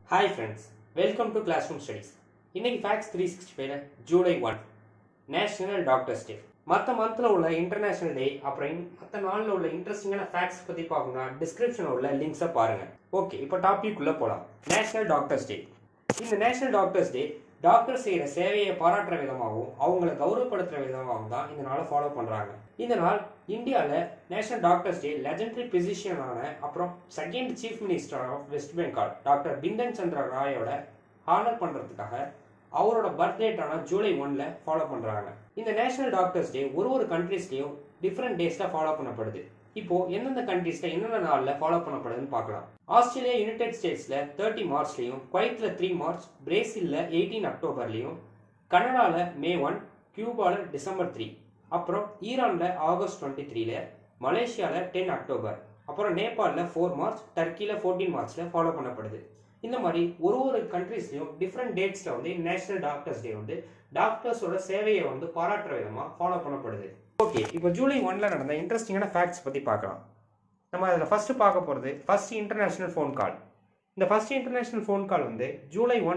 Hi friends, welcome to Classroom Studies. இன்னைக்கு Facts 365 July 1 national doctors day. மற்ற மந்த்ல உள்ள இன்டர்நேஷனல் டே அப்புறம் மற்ற நாளில் உள்ள இன்ட்ரெஸ்டிங்கான ஃபேக்ட்ஸ் பற்றி பார்க்கணும்னா டிஸ்கிரிப்ஷனில் உள்ள லிங்க்ஸை பாருங்கள். ஓகே, இப்போ டாபிக் உள்ள போகலாம். National doctors day. இந்த நேஷனல் டாக்டர்ஸ் டே டாக்டர் செய்கிற சேவையை பாராட்டுற விதமாகவும் அவங்கள கௌரவப்படுத்துகிற விதமாகவும் தான் இந்த நாளை ஃபாலோ பண்ணுறாங்க. இந்த நாள் இந்தியாவில் நேஷனல் டாக்டர்ஸ் டே லெஜெண்டரி பிசிஷியனான அப்புறம் second chief minister of west Bengal doctor Bidhan Chandra ராயோட ஹானர் பண்ணுறதுக்காக அவரோட பர்த்டேட்டான ஜூலை 1 ஃபாலோ பண்ணுறாங்க. இந்த நேஷனல் டாக்டர்ஸ் டே ஒரு கண்ட்ரீஸ்லையும் டிஃப்ரெண்ட் டேஸில் ஃபாலோ பண்ணப்படுது. இப்போ எந்தெந்த கண்ட்ரீஸ்ல என்னென்ன நாளில் ஃபாலோ பண்ணப்படுதுன்னு பார்க்கலாம். ஆஸ்திரேலியா யுனைடெட் ஸ்டேட்ஸ்ல 30 மார்ச்லையும், குவைத்ல 3 மார்ச், பிரேசில்ல 18 அக்டோபர்லையும், கனடால மே 1, கியூபால டிசம்பர் 3, அப்புறம் ஈரான்ல ஆகஸ்ட் 23, மலேசியால 10 அக்டோபர், அப்புறம் நேபாளில் 4 மார்ச், டர்க்கியில் 14 மார்ச்ல ஃபாலோ பண்ணப்படுது. இந்த மாதிரி ஒரு கண்ட்ரீஸ்லையும் டிஃப்ரெண்ட் டேட்ஸ்ல வந்து நேஷனல் டாக்டர்ஸ் டே வந்து டாக்டர்ஸோட சேவையை வந்து பாராட்டுற விதமாக ஃபாலோ பண்ணப்படுது. ஓகே, இப்போ ஜூலை 1 நடந்த இன்ட்ரெஸ்டிங்கான ஃபேக்ட்ஸ் பற்றி பார்க்கலாம். நம்ம அதில் ஃபஸ்ட்டு பார்க்க போகிறது ஃபர்ஸ்ட் இன்டர்நேஷ்னல் ஃபோன் கால். இந்த ஃபர்ஸ்ட் இன்டர்நேஷ்னல் ஃபோன் கால் வந்து ஜூலை 1,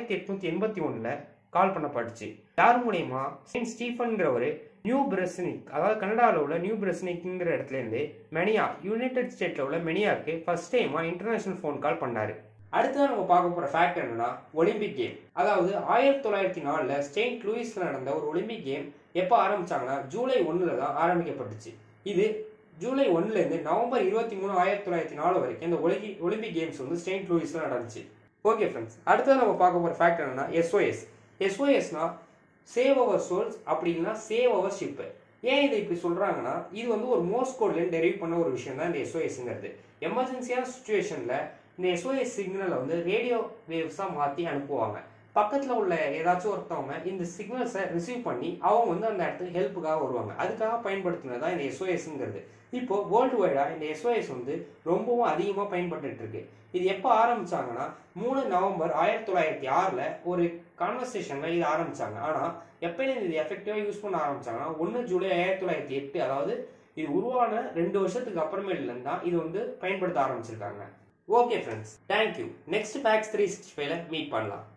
1881 கால் பண்ணப்பட்டுச்சு. யார் மூலயமா? செயின்ட் ஸ்டீஃபன்கிற ஒரு நியூ பிரெஸ்னிக், அதாவது கனடாவில் உள்ள நியூ பிரெஸ்னிக்ங்கிற இடத்துலேருந்து மெனியா, யுனைடெட் ஸ்டேட்டில் உள்ள மெனியாவுக்கு ஃபர்ஸ்ட் டைமாக இன்டர்நேஷ்னல் ஃபோன் கால் பண்ணார். அடுத்ததான் நம்ம பார்க்க போகிற ஃபேக்ட் என்னன்னா ஒலிம்பிக் கேம். அதாவது 1904 செயின்ட் லூயிஸில் நடந்த ஒரு ஒலிம்பிக் கேம் எப்போ ஆரம்பிச்சாங்கன்னா ஜூலை 1 தான் ஆரம்பிக்கப்பட்டுச்சு. இது ஜூலை 1 நவம்பர் 23, 1904 வரைக்கும் இந்த ஒலிம்பிக் கேம்ஸ் வந்து செயின்ட் லூயிஸில் நடந்துச்சு. ஓகே ஃப்ரெண்ட்ஸ், அடுத்தது நம்ம பார்க்க போகிற ஃபேக்ட் என்னன்னா SOS. SOSனா சேவ் அவர் சோல்ஸ், அப்படின்னா சேவ் அவர் ஷிப். ஏன் இதை இப்படி சொல்கிறாங்கன்னா இது வந்து ஒரு மோர்ஸ் கோட்லேருந்து டெரைவ் பண்ண ஒரு விஷயம் தான் இந்த SOSங்கிறது. எமர்ஜென்சியான சுச்சுவேஷனில் இந்த SOS சிக்னலை வந்து ரேடியோ வேவ்ஸாக மாற்றி அனுப்புவாங்க. பக்கத்தில் உள்ள ஏதாச்சும் ஒருத்தவங்க இந்த சிக்னல்ஸை ரிசீவ் பண்ணி அவங்க வந்து அந்த இடத்துக்கு ஹெல்ப்புக்காக வருவாங்க. அதுக்காக பயன்படுத்தினது தான் இந்த SOSங்கிறது. இப்போ வேர்ல்டு வைடாக இந்த SOS வந்து ரொம்பவும் அதிகமாக பயன்பட்டு இருக்கு. இது எப்போ ஆரம்பிச்சாங்கன்னா 3 நவம்பர் 1906 ஒரு கான்வர்சேஷனில் இது ஆரம்பிச்சாங்க. ஆனால் எப்பயிலேருந்து இது எஃபெக்டிவாக யூஸ் பண்ண ஆரம்பிச்சாங்கன்னா 1 ஜூலை 1908, அதாவது இது உருவான 2 வருஷத்துக்கு அப்புறமேலேருந்து தான் இது வந்து பயன்படுத்த ஆரம்பிச்சிருக்காங்க. Okay friends, thank you. Next facts 365 meet பண்ணலாம்.